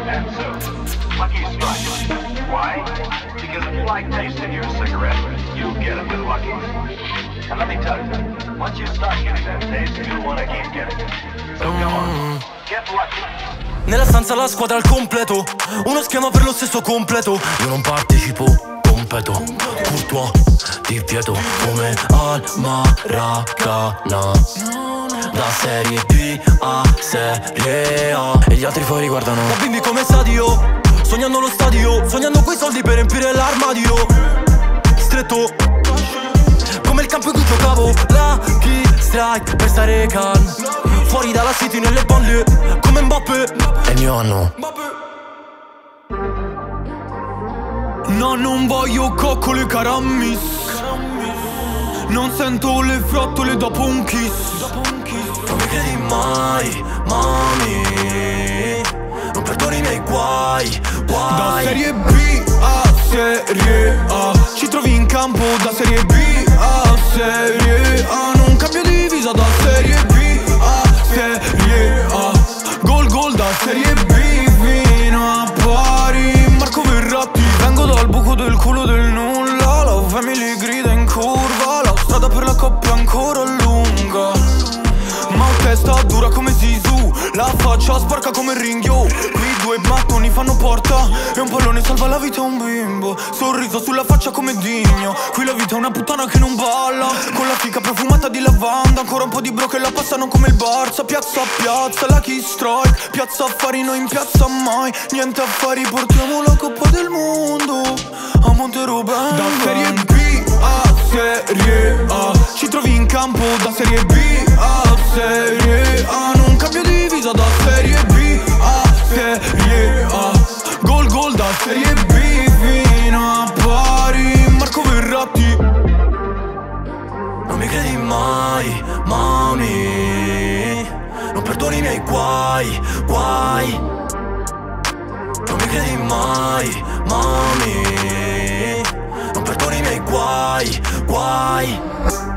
And soon, Lucky Strike. Why? Because if you like tasting your cigarette, you get it with Lucky. And let me tell you, once you start getting that taste, you'll want to keep getting it. So come on, get Lucky. Nella stanza la squadra al completo, uno schema per lo stesso completo. Io non partecipo, competo. Courtois, Di Pietro, come al Maracana. Da serie B a serie A. E gli altri fuori guardano. Da bimbi come stadio, sognando lo stadio, sognando quei soldi per riempire l'armadio. Stretto come il campo in cui giocavo. Lucky Strike per stare calm. Fuori dalla city nelle banlieue, come Mbappé. È il mio anno. No, non voglio coccole carammis. Non sento le frottole dopo un kiss. Non mi credi mai, mami. Non perdoni i miei guai, guai. Da serie B a serie A. Ci trovi in campo da serie B a serie A. Non cambio divisa da serie B a serie A. Gol da serie B fino a pari. Marco Verratti. Vengo dal buco del culo del nulla. La family grida in curva. La strada per la coppia è ancora lunga. Ma ho testa dura come Zizou. La faccia sporca come Ringhio. Qui due mattoni fanno porta e un pallone salva la vita a un bimbo. Sorriso sulla faccia come Digno. Qui la vita è una puttana che non balla. Con la fica profumata di lavanda. Ancora un po' di bro che la passano come il Barça. Piazza a piazza, Lucky Strike. Piazza affari, noi in piazza mai. Niente affari, portiamo la Coppa del Mondo a Monteroben. Da serie B a serie A. Ci trovi in campo da serie B a serie A. Non cambio divisa da serie B a serie A. Gol da serie B fino a pari. Marco Verratti. Non mi credi mai, mami. Non perdoni i miei guai, guai. Non mi credi mai, mami. Non perdoni i miei guai, guai.